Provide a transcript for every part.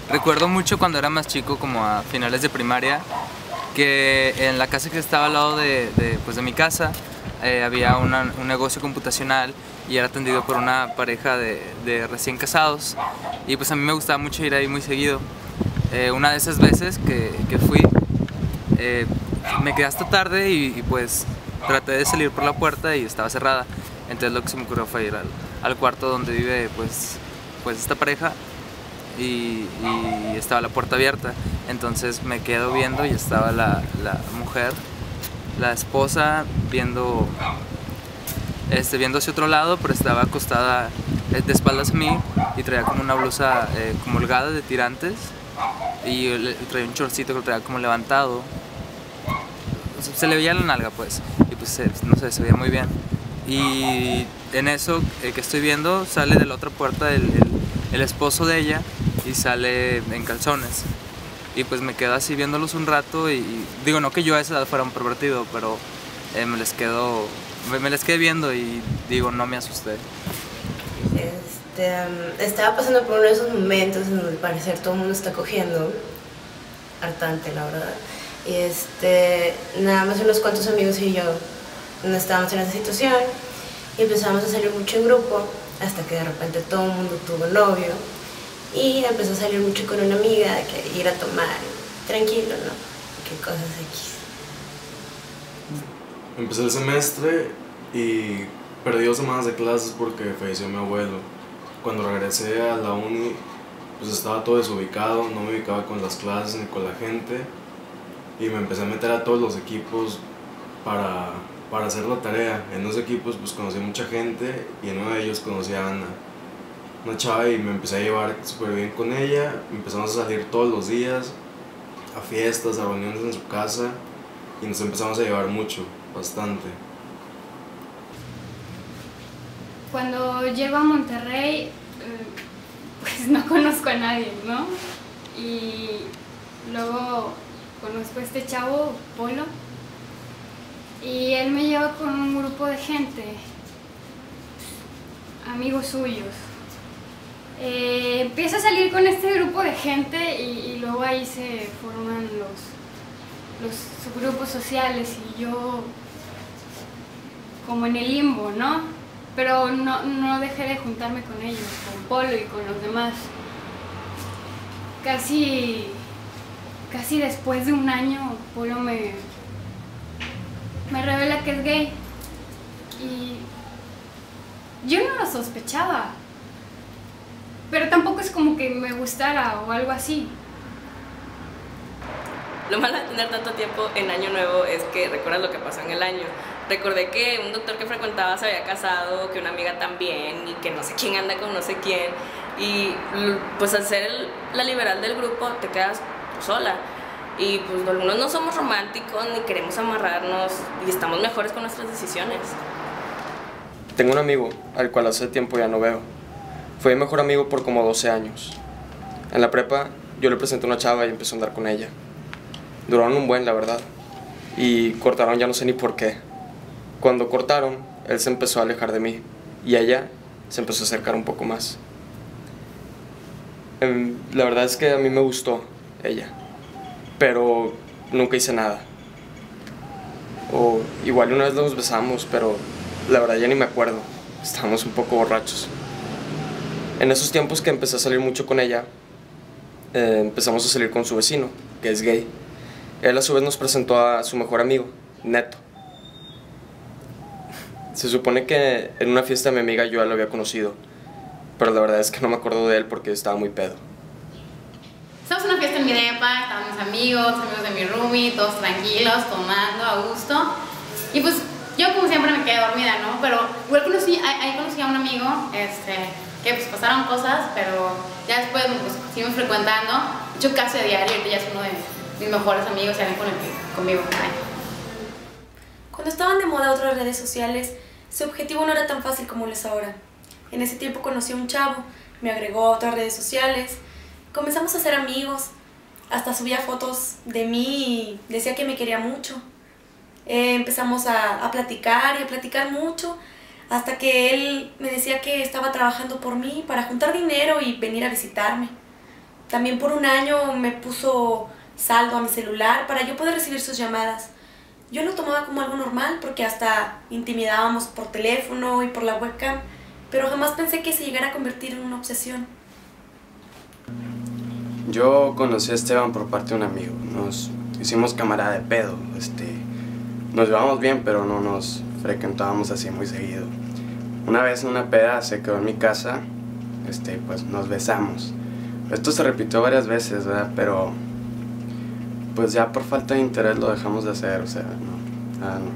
Recuerdo mucho cuando era más chico, como a finales de primaria, que en la casa que estaba al lado de mi casa había un negocio computacional y era atendido por una pareja de recién casados, y pues a mí me gustaba mucho ir ahí muy seguido. Una de esas veces que fui, me quedé hasta tarde y pues traté de salir por la puerta y estaba cerrada. Entonces lo que se me ocurrió fue ir al cuarto donde vive pues esta pareja, y estaba la puerta abierta. Entonces me quedo viendo y estaba la mujer, la esposa, viendo hacia otro lado, pero estaba acostada de espaldas a mí y traía como una blusa como holgada de tirantes, y traía un shortcito que lo traía como levantado. Se le veía la nalga pues, y pues no sé, se veía muy bien. Y en eso que estoy viendo, sale de la otra puerta el esposo de ella y sale en calzones. Y pues me quedo así viéndolos un rato y digo, no que yo a esa edad fuera un pervertido, pero me les quedé viendo y digo, no me asusté. Estaba pasando por uno de esos momentos en donde al parecer todo el mundo está cogiendo, hartante la verdad. Y nada más unos cuantos amigos y yo no estábamos en esa situación y empezamos a salir mucho en grupo, hasta que de repente todo el mundo tuvo novio y empezó a salir mucho con una amiga de que ir a tomar, tranquilo, ¿no? Qué cosas X. Empecé el semestre y perdí 2 semanas de clases porque falleció mi abuelo. Cuando regresé a la uni, pues estaba todo desubicado, no me ubicaba con las clases ni con la gente, y me empecé a meter a todos los equipos para hacer la tarea. En los equipos pues conocí a mucha gente y en uno de ellos conocí a Ana, una chava, y me empecé a llevar súper bien con ella. Empezamos a salir todos los días a fiestas, a reuniones en su casa, y nos empezamos a llevar mucho, bastante. Cuando llego a Monterrey, pues no conozco a nadie, ¿no? Y luego conozco a este chavo, Polo, y él me lleva con un grupo de gente, amigos suyos. Empiezo a salir con este grupo de gente y luego ahí se forman los subgrupos sociales, y yo como en el limbo, ¿no? Pero no dejé de juntarme con ellos, con Polo y con los demás. Casi después de un año, Polo me revela que es gay. Y yo no lo sospechaba, pero tampoco es como que me gustara o algo así. Lo malo de tener tanto tiempo en Año Nuevo es que recuerdas lo que pasó en el año. Recordé que un doctor que frecuentaba se había casado, que una amiga también, y que no sé quién anda con no sé quién. Y pues al ser la liberal del grupo te quedas sola. Y pues algunos no somos románticos ni queremos amarrarnos, y estamos mejores con nuestras decisiones. Tengo un amigo al cual hace tiempo ya no veo. Fue mi mejor amigo por como 12 años. En la prepa yo le presenté a una chava y empezó a andar con ella. Duraron un buen, la verdad, y cortaron ya no sé ni por qué. Cuando cortaron, él se empezó a alejar de mí y ella se empezó a acercar un poco más. La verdad es que a mí me gustó ella, pero nunca hice nada. O igual una vez nos besamos, pero la verdad ya ni me acuerdo. Estábamos un poco borrachos. En esos tiempos que empecé a salir mucho con ella, empezamos a salir con su vecino, que es gay. Él a su vez nos presentó a su mejor amigo, Neto. Se supone que en una fiesta de mi amiga yo ya lo había conocido, pero la verdad es que no me acuerdo de él porque estaba muy pedo. Estamos en una fiesta en mi depa, estaban mis amigos de mi roomie, todos tranquilos, tomando a gusto. Y pues yo como siempre me quedé dormida, ¿no? Pero igual ahí conocí a un amigo, que pues pasaron cosas, pero ya después pues, seguimos frecuentando. De hecho casi a diario, ahorita ya es uno de mis mejores amigos y alguien con el que convivo. Cuando estaban de moda otras redes sociales, su objetivo no era tan fácil como lo es ahora. En ese tiempo conocí a un chavo, me agregó a otras redes sociales, comenzamos a ser amigos, hasta subía fotos de mí y decía que me quería mucho. Empezamos a platicar y a platicar mucho, hasta que él me decía que estaba trabajando por mí para juntar dinero y venir a visitarme. También por un año me puso saldo a mi celular para yo poder recibir sus llamadas. Yo lo tomaba como algo normal porque hasta intimidábamos por teléfono y por la webcam, pero jamás pensé que se llegara a convertir en una obsesión. Yo conocí a Esteban por parte de un amigo. Nos hicimos camarada de pedo. Nos llevábamos bien, pero no nos frecuentábamos así muy seguido. Una vez en una peda se quedó en mi casa, pues nos besamos. Esto se repitió varias veces, ¿verdad? Pero pues ya por falta de interés lo dejamos de hacer, o sea, no.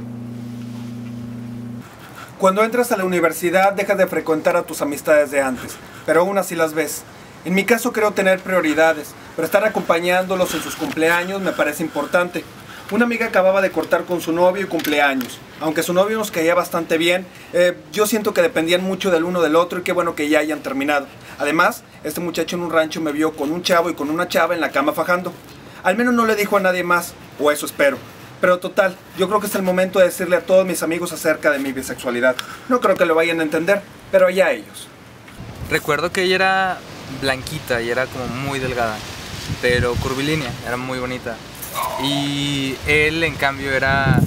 Cuando entras a la universidad dejas de frecuentar a tus amistades de antes, pero aún así las ves. En mi caso creo tener prioridades, pero estar acompañándolos en sus cumpleaños me parece importante. Una amiga acababa de cortar con su novio y cumpleaños. Aunque su novio nos caía bastante bien, yo siento que dependían mucho del uno del otro y qué bueno que ya hayan terminado. Además, este muchacho en un rancho me vio con un chavo y con una chava en la cama fajando. Al menos no le dijo a nadie más, o eso espero. Pero total, yo creo que es el momento de decirle a todos mis amigos acerca de mi bisexualidad. No creo que lo vayan a entender, pero allá ellos. Recuerdo que ella era blanquita y era como muy delgada, pero curvilínea, era muy bonita. Y él, en cambio, era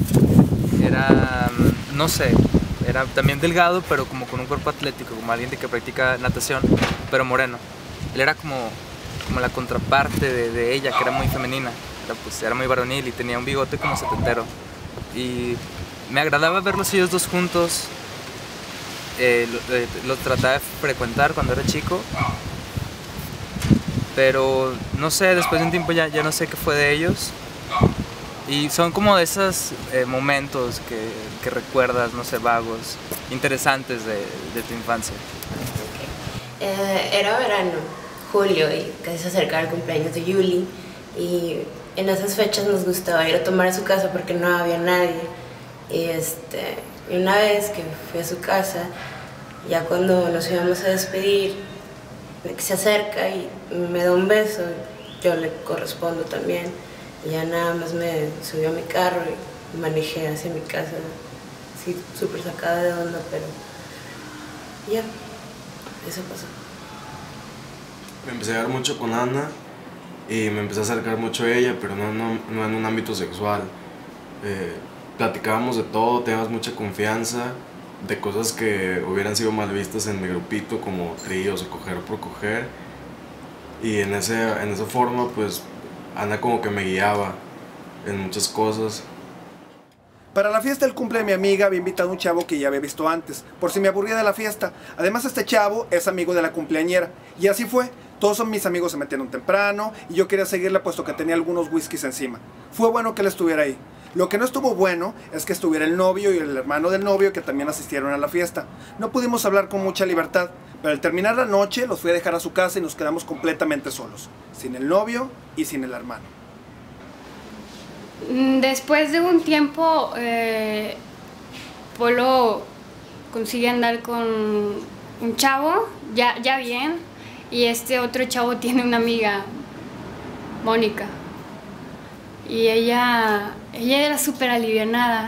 no sé, era también delgado, pero como con un cuerpo atlético, como alguien que practica natación, pero moreno. Él era como la contraparte de ella, que era muy femenina, era muy varonil y tenía un bigote como setentero. Y me agradaba verlos ellos dos juntos. Los trataba de frecuentar cuando era chico, pero no sé, después de un tiempo ya no sé qué fue de ellos. Y son como de esos momentos que recuerdas, no sé, vagos, interesantes de tu infancia. Era verano, julio, y casi se acercaba el cumpleaños de Yuli, y en esas fechas nos gustaba ir a tomar a su casa porque no había nadie. Y una vez que fui a su casa, ya cuando nos íbamos a despedir, se acerca y me da un beso, yo le correspondo también. Y ya nada más me subió a mi carro y manejé hacia mi casa, así súper sacada de onda, pero ya, eso pasó. Me empecé a ver mucho con Ana y me empecé a acercar mucho a ella, pero no en un ámbito sexual. Platicábamos de todo, teníamos mucha confianza, de cosas que hubieran sido mal vistas en mi grupito, como tríos o coger por coger. Y en esa forma, pues, Ana como que me guiaba en muchas cosas. Para la fiesta del cumple de mi amiga había invitado a un chavo que ya había visto antes, por si me aburría de la fiesta. Además, este chavo es amigo de la cumpleañera. Y así fue. Todos mis amigos se metieron temprano y yo quería seguirla puesto que tenía algunos whiskies encima. Fue bueno que él estuviera ahí. Lo que no estuvo bueno es que estuviera el novio y el hermano del novio que también asistieron a la fiesta. No pudimos hablar con mucha libertad, pero al terminar la noche los fui a dejar a su casa y nos quedamos completamente solos, sin el novio y sin el hermano. Después de un tiempo, Polo consigue andar con un chavo, ya bien, y este otro chavo tiene una amiga, Mónica. Y ella era súper alivianada.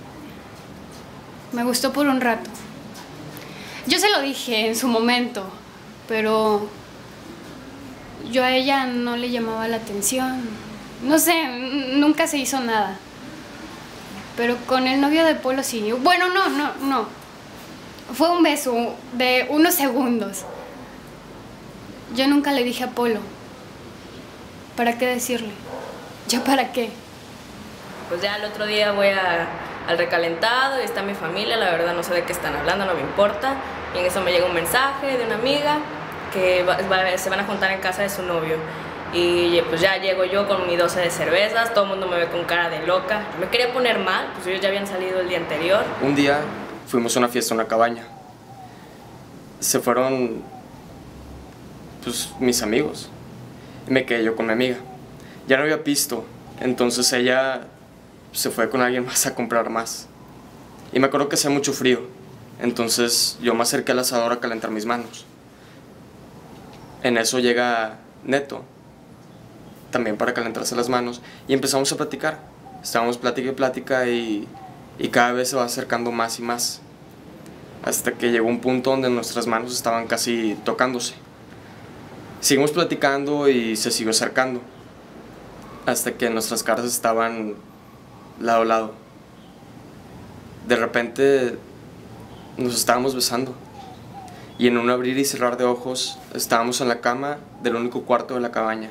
Me gustó por un rato. Yo se lo dije en su momento, pero yo a ella no le llamaba la atención. No sé, nunca se hizo nada. Pero con el novio de Polo sí. Bueno, no. Fue un beso de unos segundos. Yo nunca le dije a Polo. ¿Para qué decirle? ¿Yo para qué? Pues ya el otro día voy al recalentado y está mi familia, la verdad no sé de qué están hablando, no me importa. Y en eso me llega un mensaje de una amiga que se van a juntar en casa de su novio. Y pues ya llego yo con mi 12 de cervezas, todo el mundo me ve con cara de loca. Me quería poner mal, pues ellos ya habían salido el día anterior. Un día fuimos a una fiesta en una cabaña. Se fueron, pues, mis amigos. Y me quedé yo con mi amiga. Ya no había pisto, entonces ella se fue con alguien más a comprar más. Y me acuerdo que hacía mucho frío, entonces yo me acerqué al asador a calentar mis manos. En eso llega Neto, también para calentarse las manos, y empezamos a platicar. Estábamos plática y plática y cada vez se va acercando más y más, hasta que llegó un punto donde nuestras manos estaban casi tocándose. Seguimos platicando y se siguió acercando, hasta que nuestras caras estaban lado a lado. De repente nos estábamos besando, y en un abrir y cerrar de ojos estábamos en la cama del único cuarto de la cabaña.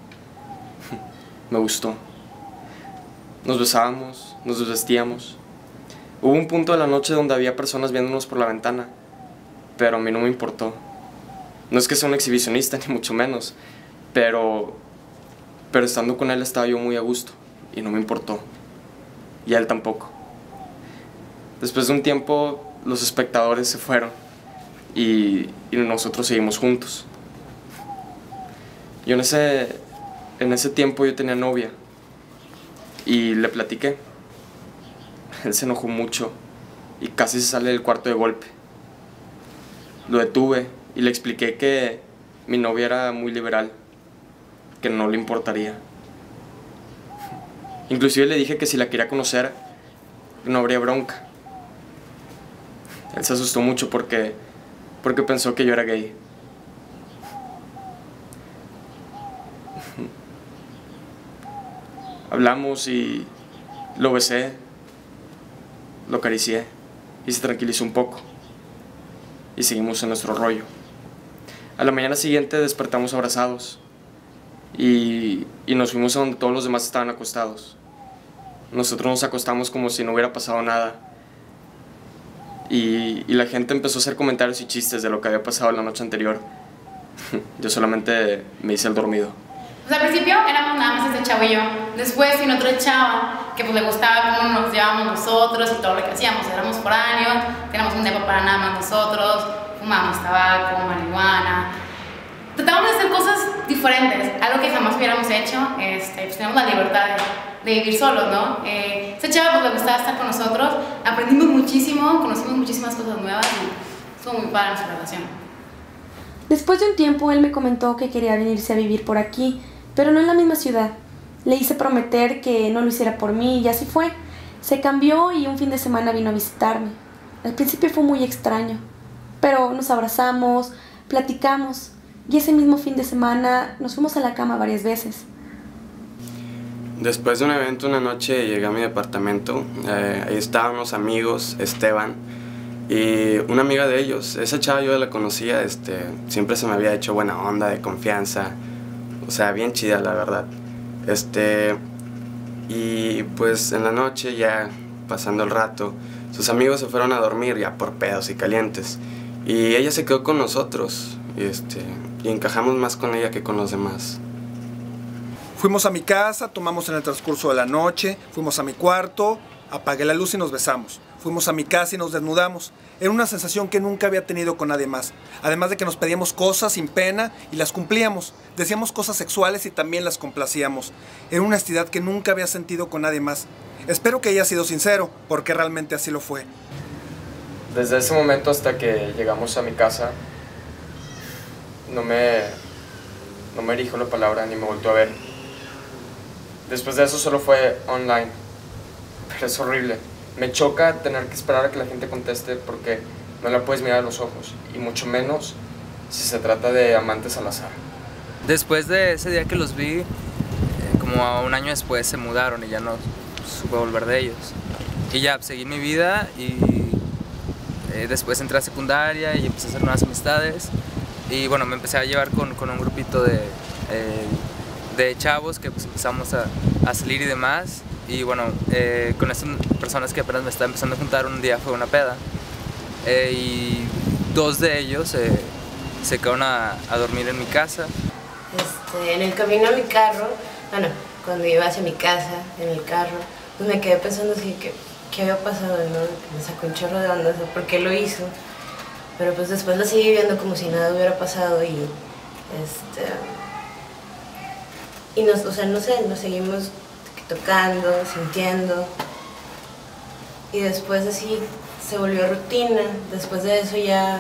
Me gustó. Nos besábamos, nos desvestíamos. Hubo un punto de la noche donde había personas viéndonos por la ventana, pero a mí no me importó. No es que sea un exhibicionista, ni mucho menos, pero estando con él estaba yo muy a gusto y no me importó. Y a él tampoco. Después de un tiempo, los espectadores se fueron y nosotros seguimos juntos. Yo en ese tiempo yo tenía novia y le platiqué. Él se enojó mucho y casi se sale del cuarto de golpe. Lo detuve y le expliqué que mi novia era muy liberal, que no le importaría. Inclusive le dije que si la quería conocer no habría bronca. Él se asustó mucho porque pensó que yo era gay. Hablamos y lo besé, lo acaricié y se tranquilizó un poco. Y seguimos en nuestro rollo. A la mañana siguiente despertamos abrazados y nos fuimos a donde todos los demás estaban acostados. Nosotros nos acostamos como si no hubiera pasado nada. Y la gente empezó a hacer comentarios y chistes de lo que había pasado la noche anterior. Yo solamente me hice el dormido. Pues al principio éramos nada más este chavo y yo. Después vino otra chava que pues le gustaba cómo nos llevábamos nosotros y todo lo que hacíamos. Éramos foráneos, teníamos un depa para nada más nosotros, fumábamos tabaco, marihuana. Tratábamos de hacer cosas diferentes, algo que jamás hubiéramos hecho. Pues teníamos la libertad de vivir solos, ¿no? Esa chava pues le gustaba estar con nosotros, aprendimos muchísimo, conocimos muchísimas cosas nuevas y estuvo muy padre nuestra relación. Después de un tiempo él me comentó que quería venirse a vivir por aquí, pero no en la misma ciudad. Le hice prometer que no lo hiciera por mí y así fue. Se cambió y un fin de semana vino a visitarme. Al principio fue muy extraño, pero nos abrazamos, platicamos y ese mismo fin de semana nos fuimos a la cama varias veces. Después de un evento una noche llegué a mi departamento, ahí estaban unos amigos, Esteban y una amiga de ellos. Esa chava yo la conocía, siempre se me había hecho buena onda, de confianza, o sea, bien chida la verdad. Y pues en la noche ya pasando el rato, sus amigos se fueron a dormir ya por pedos y calientes y ella se quedó con nosotros y encajamos más con ella que con los demás. Fuimos a mi casa, tomamos en el transcurso de la noche, fuimos a mi cuarto, apagué la luz y nos besamos. Fuimos a mi casa y nos desnudamos. Era una sensación que nunca había tenido con nadie más. Además de que nos pedíamos cosas sin pena y las cumplíamos. Decíamos cosas sexuales y también las complacíamos. Era una honestidad que nunca había sentido con nadie más. Espero que haya sido sincero, porque realmente así lo fue. Desde ese momento hasta que llegamos a mi casa, no me dijo la palabra ni me volvió a ver. Después de eso solo fue online, pero es horrible. Me choca tener que esperar a que la gente conteste porque no la puedes mirar a los ojos, y mucho menos si se trata de amantes al azar. Después de ese día que los vi, como un año después se mudaron y ya no supe volver de ellos. Y ya seguí mi vida y después entré a secundaria y empecé a hacer nuevas amistades. Y bueno, me empecé a llevar con un grupito de chavos que pues empezamos a salir y demás. Y bueno, con estas personas que apenas me estaba empezando a juntar, un día fue una peda. Y dos de ellos se quedaron a dormir en mi casa. En el camino a mi carro, bueno, cuando iba hacia mi casa, en el carro, pues me quedé pensando así que qué había pasado, ¿no? Me sacó un chorro de onda, ¿por qué lo hizo? Pero pues después lo seguí viendo como si nada hubiera pasado y o sea, no sé, nos seguimos tocando, sintiendo y después así se volvió rutina. Después de eso ya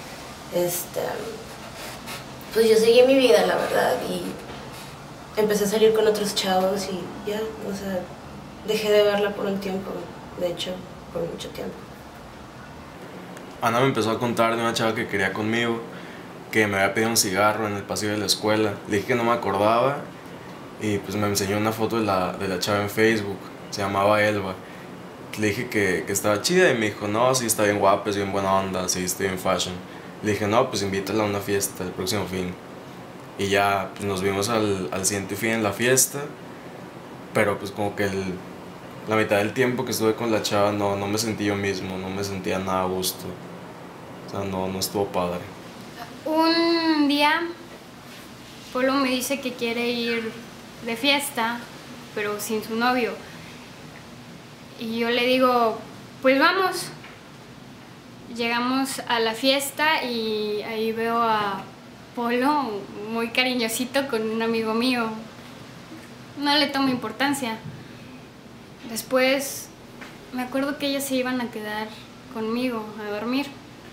pues yo seguí mi vida, la verdad, y empecé a salir con otros chavos y ya, o sea, dejé de verla por un tiempo, de hecho, por mucho tiempo. Ana me empezó a contar de una chava que quería conmigo que me había pedido un cigarro en el pasillo de la escuela. Le dije que no me acordaba y pues me enseñó una foto de la chava en Facebook, se llamaba Elba. Le dije que estaba chida y me dijo, no, sí está bien guapa, es bien buena onda, sí está bien fashion. Le dije, no, pues invítala a una fiesta el próximo fin. Y ya pues nos vimos al siguiente fin en la fiesta, pero pues como que la mitad del tiempo que estuve con la chava no me sentí yo mismo, no me sentía nada a gusto. O sea, no estuvo padre. Un día, Polo me dice que quiere ir de fiesta, pero sin su novio. Y yo le digo, pues vamos. Llegamos a la fiesta y ahí veo a Polo muy cariñosito con un amigo mío. No le tomo importancia. Después me acuerdo que ellas se iban a quedar conmigo a dormir.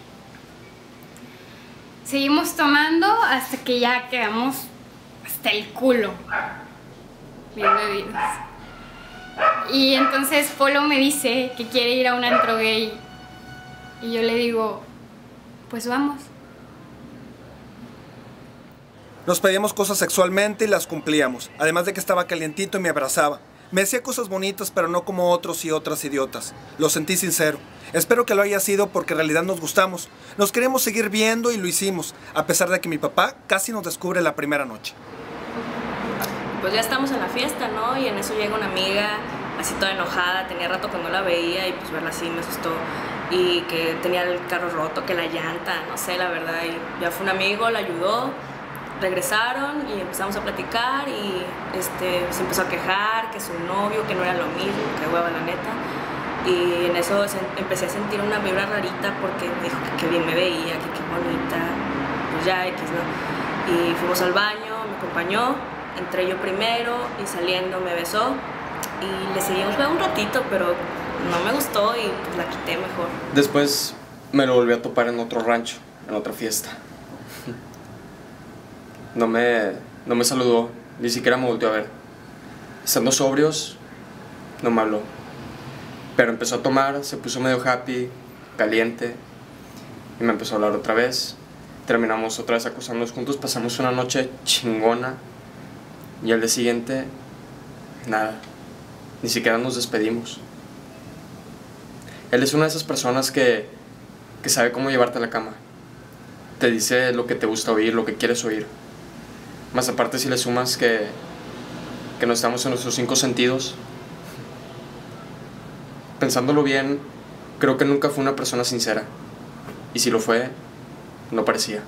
Seguimos tomando hasta que ya quedamos hasta el culo, bien bebidos. Y entonces Polo me dice que quiere ir a un antro gay. Y yo le digo, pues vamos. Nos pedíamos cosas sexualmente y las cumplíamos, además de que estaba calientito y me abrazaba. Me decía cosas bonitas, pero no como otros y otras idiotas. Lo sentí sincero. Espero que lo haya sido porque en realidad nos gustamos. Nos queríamos seguir viendo y lo hicimos, a pesar de que mi papá casi nos descubre la primera noche. Pues ya estamos en la fiesta, ¿no? Y en eso llega una amiga, así toda enojada, tenía rato que no la veía y pues verla así me asustó. Y que tenía el carro roto, que la llanta, no sé, la verdad. Y ya fue un amigo, la ayudó, regresaron y empezamos a platicar y se empezó a quejar que su novio, que no era lo mismo, que hueva la neta. Y en eso empecé a sentir una vibra rarita porque me dijo que bien me veía, que qué bonita, pues ya X, ¿no? Y fuimos al baño, me acompañó, entré yo primero y saliendo me besó y le seguimos un ratito, pero no me gustó y pues la quité mejor. Después me lo volví a topar en otro rancho, en otra fiesta. No me saludó, ni siquiera me volteó a ver. Estando sobrios, no me habló. Pero empezó a tomar, se puso medio happy, caliente, y me empezó a hablar otra vez. Terminamos otra vez acostándonos juntos, pasamos una noche chingona, y al día siguiente, nada, ni siquiera nos despedimos. Él es una de esas personas que sabe cómo llevarte a la cama. Te dice lo que te gusta oír, lo que quieres oír. Más aparte si le sumas que no estamos en nuestros 5 sentidos. Pensándolo bien, creo que nunca fue una persona sincera. Y si lo fue, no parecía.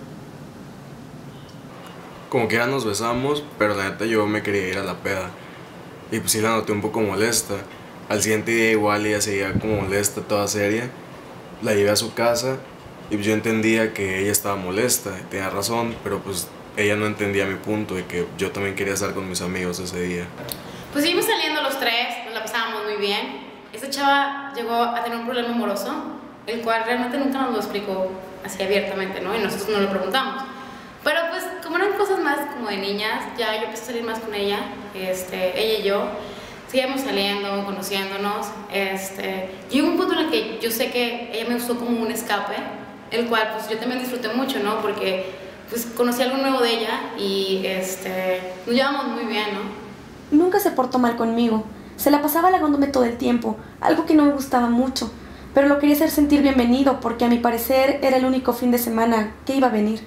Como que ya nos besamos, pero la neta yo me quería ir a la peda. Y pues sí la noté un poco molesta. Al siguiente día igual ella seguía como molesta, toda seria. La llevé a su casa y pues yo entendía que ella estaba molesta, tenía razón, pero pues ella no entendía mi punto de que yo también quería estar con mis amigos ese día. Pues seguimos saliendo los tres, nos la pasábamos muy bien. Esta chava llegó a tener un problema amoroso, el cual realmente nunca nos lo explicó así abiertamente, ¿no? Y nosotros no lo preguntamos. Pero pues como eran cosas más como de niñas, ya yo empecé a salir más con ella, ella y yo. Seguíamos saliendo, conociéndonos. Llegó un punto en el que yo sé que ella me usó como un escape, el cual pues yo también disfruté mucho, ¿no? Porque pues conocí algo nuevo de ella y nos llevamos muy bien, ¿no? Nunca se portó mal conmigo. Se la pasaba halagándome todo el tiempo, algo que no me gustaba mucho. Pero lo quería hacer sentir bienvenido porque a mi parecer era el único fin de semana que iba a venir.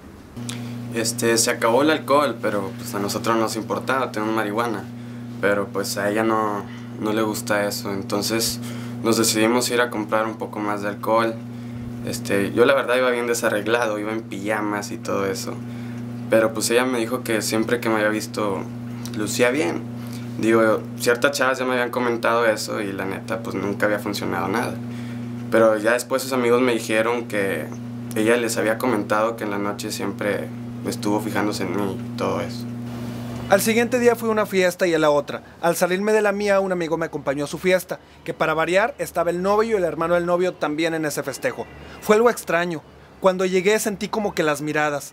Se acabó el alcohol, pero pues a nosotros nos importaba tener marihuana. Pero pues a ella no le gusta eso, entonces nos decidimos ir a comprar un poco más de alcohol. Yo la verdad iba bien desarreglado, iba en pijamas y todo eso. Pero pues ella me dijo que siempre que me había visto lucía bien. Digo, ciertas chavas ya me habían comentado eso y la neta pues nunca había funcionado nada. Pero ya después sus amigos me dijeron que ella les había comentado que en la noche siempre estuvo fijándose en mí y todo eso. Al siguiente día fui a una fiesta y a la otra. Al salirme de la mía, un amigo me acompañó a su fiesta, que para variar estaba el novio y el hermano del novio también en ese festejo. Fue algo extraño. Cuando llegué sentí como que las miradas.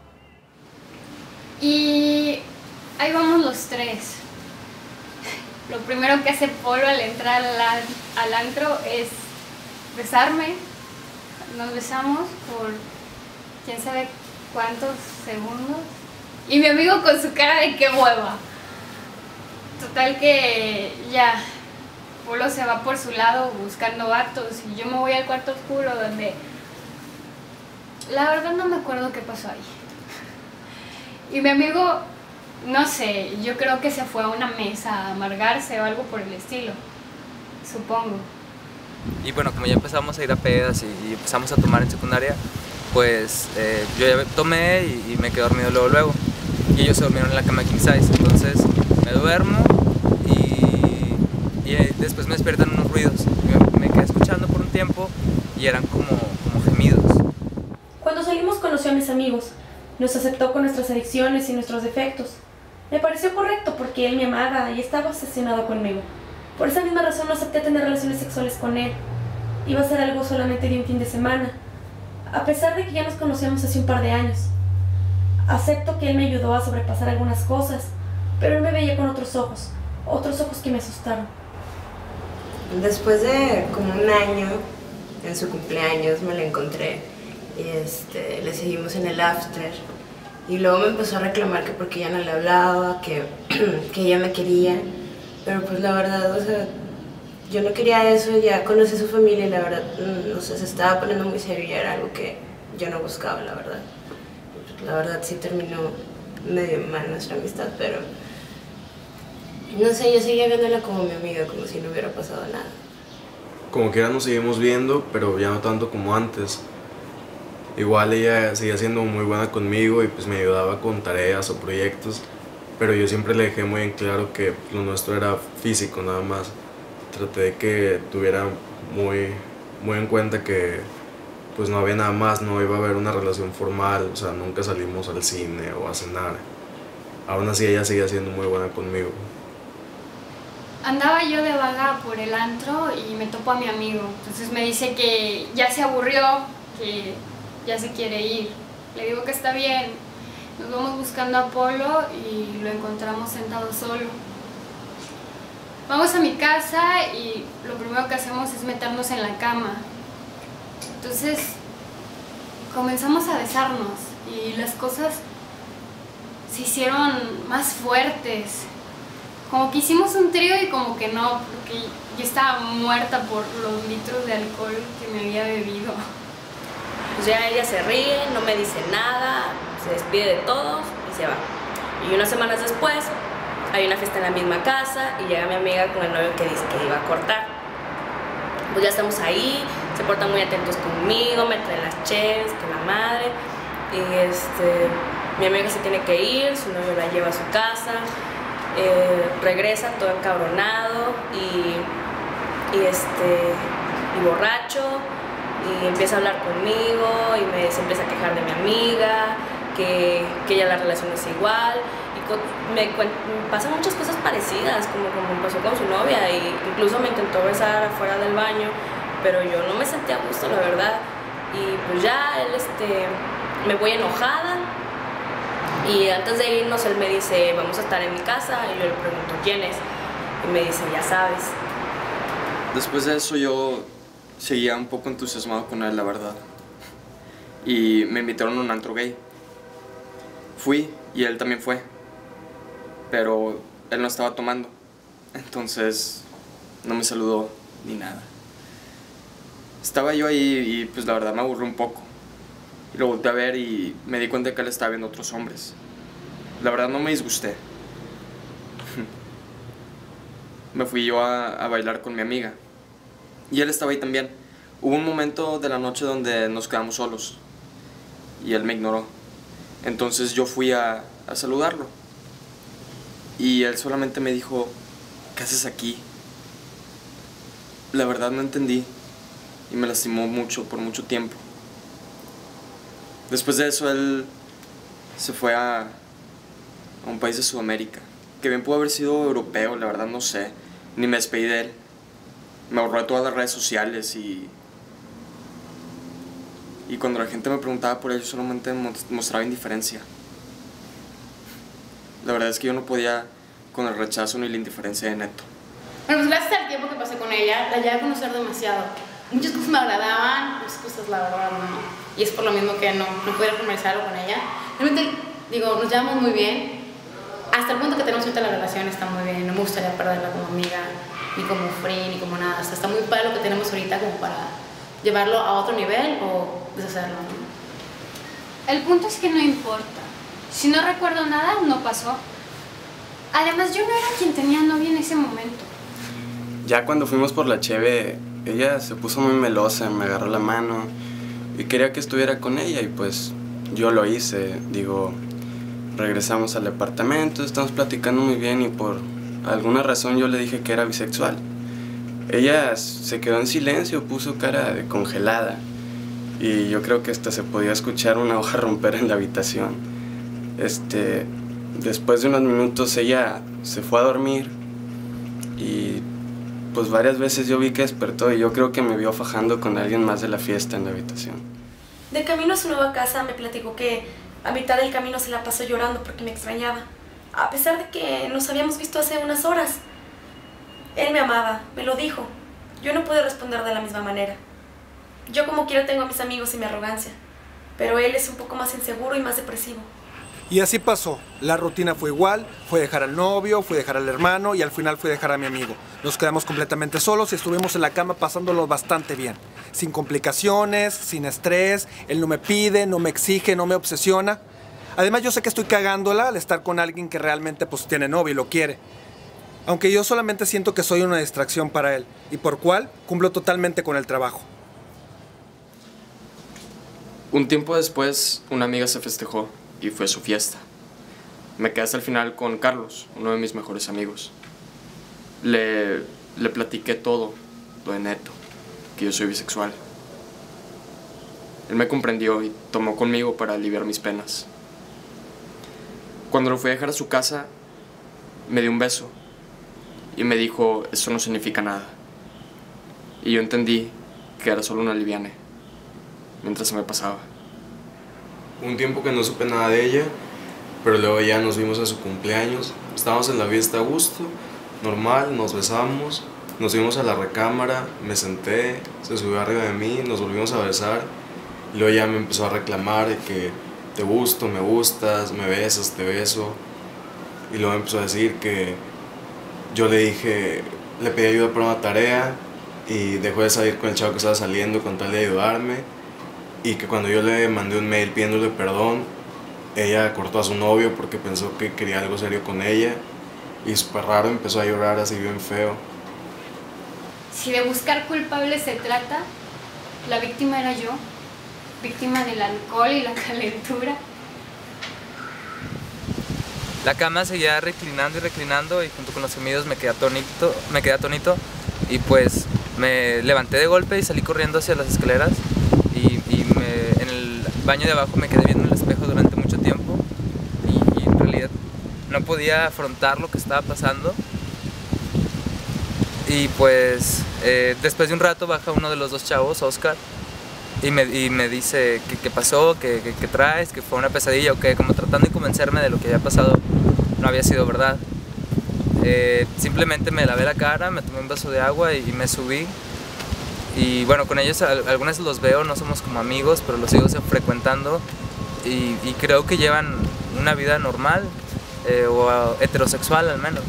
Y ahí vamos los tres. Lo primero que hace Polo al entrar al antro es besarme. Nos besamos por quién sabe cuantos segundos y mi amigo con su cara de qué hueva. Total que ya, Polo se va por su lado buscando vatos y yo me voy al cuarto oscuro donde la verdad no me acuerdo qué pasó ahí. Y mi amigo, no sé, yo creo que se fue a una mesa a amargarse o algo por el estilo, supongo. Y bueno, como ya empezamos a ir a pedas y empezamos a tomar en secundaria, pues yo ya tomé y me quedé dormido luego. Y ellos se durmieron en la cama king size, entonces me duermo y después me despiertan unos ruidos. Me quedé escuchando por un tiempo y eran como gemidos. Cuando salimos conoció a mis amigos, nos aceptó con nuestras adicciones y nuestros defectos. Me pareció correcto porque él me amaba y estaba obsesionado conmigo. Por esa misma razón no acepté tener relaciones sexuales con él. Iba a ser algo solamente de un fin de semana, a pesar de que ya nos conocíamos hace un par de años. Acepto que él me ayudó a sobrepasar algunas cosas, pero él me veía con otros ojos que me asustaron. Después de como un año, en su cumpleaños, me la encontré y le seguimos en el after. Y luego me empezó a reclamar que porque ya no le hablaba, que ella me quería. Pero pues la verdad, o sea, yo no quería eso, ya conocí a su familia y la verdad, no sé, se estaba poniendo muy serio y era algo que yo no buscaba, la verdad. La verdad sí terminó medio mal nuestra amistad, pero no sé, yo seguía viéndola como mi amiga, como si no hubiera pasado nada. Como que ya nos seguimos viendo, pero ya no tanto como antes. Igual ella seguía siendo muy buena conmigo y pues me ayudaba con tareas o proyectos, pero yo siempre le dejé muy en claro que lo nuestro era físico nada más. Traté de que tuviera muy en cuenta que pues no había nada más, no iba a haber una relación formal, o sea, nunca salimos al cine o a cenar. Aún así ella seguía siendo muy buena conmigo. Andaba yo de vaga por el antro y me topo a mi amigo. Entonces me dice que ya se aburrió, que ya se quiere ir. Le digo que está bien. Nos vamos buscando a Polo y lo encontramos sentado solo. Vamos a mi casa y lo primero que hacemos es meternos en la cama. Entonces comenzamos a besarnos y las cosas se hicieron más fuertes. Como que hicimos un trío y como que no, porque yo estaba muerta por los litros de alcohol que me había bebido. Pues ya ella se ríe, no me dice nada, se despide de todos y se va. Y unas semanas después hay una fiesta en la misma casa y llega mi amiga con el novio que dice que iba a cortar. Pues ya estamos ahí, se portan muy atentos conmigo, me traen las cheves, que la madre. Y mi amiga se tiene que ir, su novio la lleva a su casa, regresa todo encabronado y borracho. Y empieza a hablar conmigo y se empieza a quejar de mi amiga, que ya la relación es igual. Y me pasan muchas cosas parecidas, como pasó con su novia. Y incluso me intentó besar afuera del baño, pero yo no me sentía a gusto, la verdad. Y pues ya él, me voy enojada. Y antes de irnos, él me dice, vamos a estar en mi casa. Y yo le pregunto, ¿quién es? Y me dice, ya sabes. Después de eso yo seguía un poco entusiasmado con él, la verdad. Y me invitaron a un antro gay. Fui y él también fue. Pero él no estaba tomando. Entonces no me saludó ni nada. Estaba yo ahí y pues la verdad me aburrí un poco. Y lo volteé a ver y me di cuenta que él estaba viendo otros hombres. La verdad no me disgusté. Me fui yo a bailar con mi amiga. Y él estaba ahí también. Hubo un momento de la noche donde nos quedamos solos. Y él me ignoró. Entonces yo fui a saludarlo. Y él solamente me dijo, ¿qué haces aquí? La verdad no entendí. Y me lastimó mucho, por mucho tiempo. Después de eso él se fue a un país de Sudamérica. Que bien pudo haber sido europeo, la verdad no sé. Ni me despedí de él. Me ahorró de todas las redes sociales y cuando la gente me preguntaba por él, yo solamente mostraba indiferencia. La verdad es que yo no podía con el rechazo ni la indiferencia de Neto. Bueno, pues gracias al tiempo que pasé con ella, la llegué a conocer demasiado. Muchas cosas me agradaban, muchas cosas la verdad no. y es por lo mismo que no pudiera formalizarlo con ella. Realmente, digo, nos llevamos muy bien, hasta el punto que tenemos ahorita la relación está muy bien, no me gustaría perderla como amiga, ni como friend, ni como nada, o sea, está muy padre lo que tenemos ahorita como para llevarlo a otro nivel o deshacerlo, ¿no? El punto es que no importa. Si no recuerdo nada, no pasó. Además, yo no era quien tenía novia en ese momento. Ya cuando fuimos por la cheve, ella se puso muy melosa, me agarró la mano y quería que estuviera con ella y pues yo lo hice. Digo, regresamos al departamento, estamos platicando muy bien y por alguna razón yo le dije que era bisexual. Ella se quedó en silencio, puso cara de congelada y yo creo que hasta se podía escuchar una hoja romper en la habitación. Después de unos minutos ella se fue a dormir y pues varias veces yo vi que despertó y yo creo que me vio fajando con alguien más de la fiesta en la habitación. De camino a su nueva casa me platicó que a mitad del camino se la pasó llorando porque me extrañaba, a pesar de que nos habíamos visto hace unas horas. Él me amaba, me lo dijo. Yo no pude responder de la misma manera. Yo como quiera tengo a mis amigos y mi arrogancia, pero él es un poco más inseguro y más depresivo. Y así pasó. La rutina fue igual, fue dejar al novio, fue dejar al hermano y al final fue dejar a mi amigo. Nos quedamos completamente solos y estuvimos en la cama pasándolo bastante bien. Sin complicaciones, sin estrés, él no me pide, no me exige, no me obsesiona. Además yo sé que estoy cagándola al estar con alguien que realmente pues tiene novio y lo quiere. Aunque yo solamente siento que soy una distracción para él y por cual cumplo totalmente con el trabajo. Un tiempo después, una amiga se festejó y fue su fiesta. Me quedé hasta el final con Carlos, uno de mis mejores amigos. Le platiqué todo, lo de Neto, que yo soy bisexual. Él me comprendió y tomó conmigo para aliviar mis penas. Cuando lo fui a dejar a su casa, me dio un beso y me dijo, eso no significa nada. Y yo entendí que era solo una liviane, mientras se me pasaba. Un tiempo que no supe nada de ella, pero luego ya nos vimos a su cumpleaños. Estábamos en la fiesta a gusto, normal, nos besamos, nos fuimos a la recámara, me senté, se subió arriba de mí, nos volvimos a besar. Y luego ya me empezó a reclamar de que te gusto, me gustas, me besas, te beso. Y luego me empezó a decir que yo le dije, le pedí ayuda para una tarea y dejó de salir con el chavo que estaba saliendo con tal de ayudarme. Y que cuando yo le mandé un mail pidiéndole perdón, ella cortó a su novio porque pensó que quería algo serio con ella. Y súper raro, empezó a llorar así bien feo. Si de buscar culpables se trata, la víctima era yo, víctima del alcohol y la calentura. La cama seguía reclinando y reclinando y junto con los gemidos me quedé atónito y pues me levanté de golpe y salí corriendo hacia las escaleras y en el baño de abajo me quedé viendo en el espejo durante mucho tiempo y en realidad no podía afrontar lo que estaba pasando. Y pues después de un rato baja uno de los dos chavos, Oscar, y me dice qué pasó, qué traes, que fue una pesadilla o qué, como tratando de convencerme de lo que había pasado no había sido verdad. Simplemente me lavé la cara, me tomé un vaso de agua y me subí. Y bueno, con ellos algunas los veo, no somos como amigos, pero los sigo frecuentando y creo que llevan una vida normal o heterosexual al menos.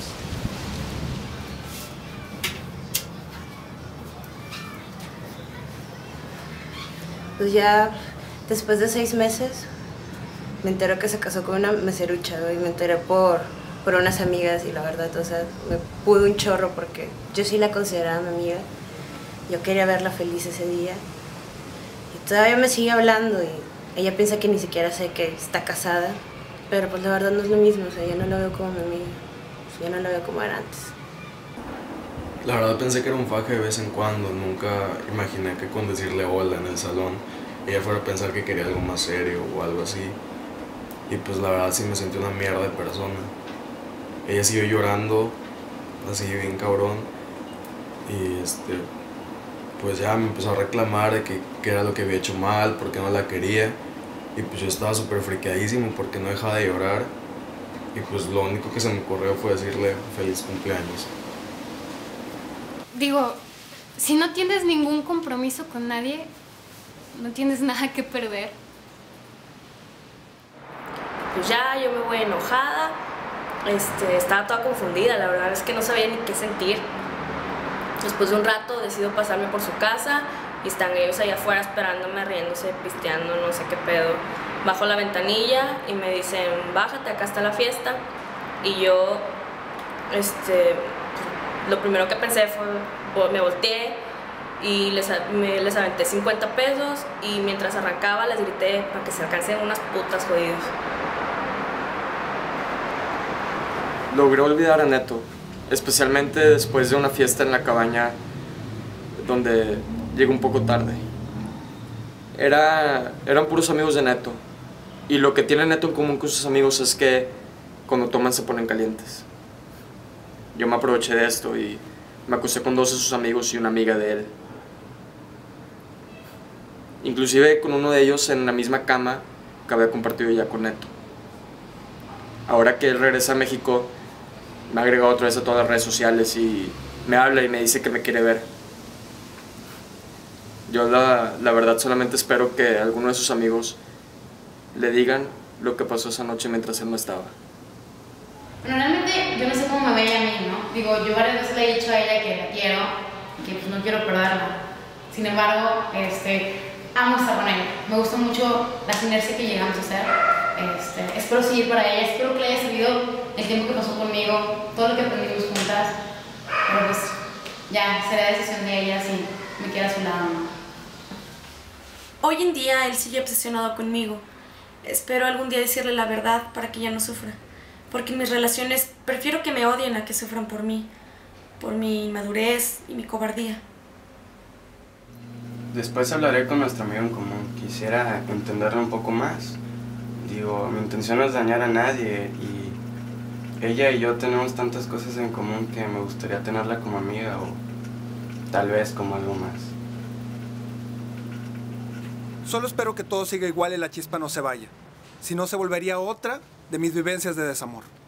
Pues ya después de 6 meses me enteré que se casó con una meserucha, y me enteré por unas amigas y la verdad, o sea, me pudo un chorro porque yo sí la consideraba mi amiga. Yo quería verla feliz ese día y todavía me sigue hablando y ella piensa que ni siquiera sé que está casada, pero pues la verdad no es lo mismo, o sea, yo no la veo como mi amiga, o sea, yo no la veo como era antes. La verdad pensé que era un faje de vez en cuando, nunca imaginé que con decirle hola en el salón ella fuera a pensar que quería algo más serio o algo así. Y pues la verdad sí me sentí una mierda de persona. Ella siguió llorando, así bien cabrón, y pues ya me empezó a reclamar de que era lo que había hecho mal, porque no la quería. Y pues yo estaba súper friqueadísimo porque no dejaba de llorar. Y pues lo único que se me ocurrió fue decirle feliz cumpleaños. Digo, si no tienes ningún compromiso con nadie, no tienes nada que perder. Pues ya, yo me voy enojada, estaba toda confundida, la verdad es que no sabía ni qué sentir. Después de un rato decido pasarme por su casa y están ellos allá afuera esperándome, riéndose, pisteando, no sé qué pedo. Bajo la ventanilla y me dicen, bájate, acá está la fiesta. Y yo, lo primero que pensé fue, me volteé y les aventé 50 pesos y mientras arrancaba les grité para que se alcancen unas putas jodidos. Logré olvidar a Neto, especialmente después de una fiesta en la cabaña donde llegué un poco tarde. Eran puros amigos de Neto, y lo que tiene Neto en común con sus amigos es que cuando toman se ponen calientes. Yo me aproveché de esto y me acosté con 2 de sus amigos y una amiga de él. Inclusive con uno de ellos en la misma cama que había compartido ya con Neto. Ahora que él regresa a México, me ha agregado otra vez a todas las redes sociales y me habla y me dice que me quiere ver. Yo la verdad solamente espero que alguno de sus amigos le digan lo que pasó esa noche mientras él no estaba. Bueno, realmente yo no sé cómo me ve ella a mí, ¿no? Digo, yo varias veces le he dicho a ella que la quiero y que pues no quiero perderla. Sin embargo, amo estar con ella. Me gusta mucho la sinergia que llegamos a hacer. Espero seguir para ella, espero que le haya servido el tiempo que pasó conmigo, todo lo que aprendimos juntas. Pero pues ya, será decisión de ella si me queda a su lado o no. Hoy en día él sigue obsesionado conmigo. Espero algún día decirle la verdad para que ella no sufra. Porque en mis relaciones prefiero que me odien a que sufran por mí, por mi inmadurez y mi cobardía. Después hablaré con nuestro amigo en común. Quisiera entenderlo un poco más. Digo, mi intención no es dañar a nadie y ella y yo tenemos tantas cosas en común que me gustaría tenerla como amiga o tal vez como algo más. Solo espero que todo siga igual y la chispa no se vaya. Si no, se volvería otra de mis vivencias de desamor.